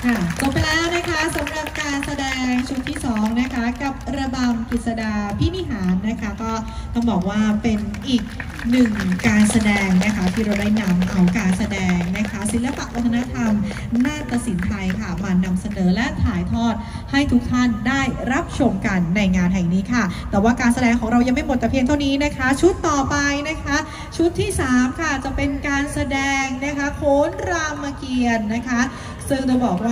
ค่ะจบไปแล้วนะคะสำหรับการแสดงชุดที่2นะคะกับระบำกฤษดาพินิหารนะคะก็ต้องบอกว่าเป็นอีกหนึ่งการแสดงนะคะที่เราได้นำเอาการแสดงนะคะศิลปะวัฒนธรรมนาฏศิลป์ไทยค่ะมานำเสนอและถ่ายทอดให้ทุกท่านได้รับชมกันในงานแห่งนี้ค่ะแต่ว่าการแสดงของเรายังไม่หมดแต่เพียงเท่านี้นะคะชุดต่อไปนะคะชุดที่3ค่ะจะเป็นการแสดงนะคะโขนรามเกียรติ์นะคะซึ่งจะบอกว่า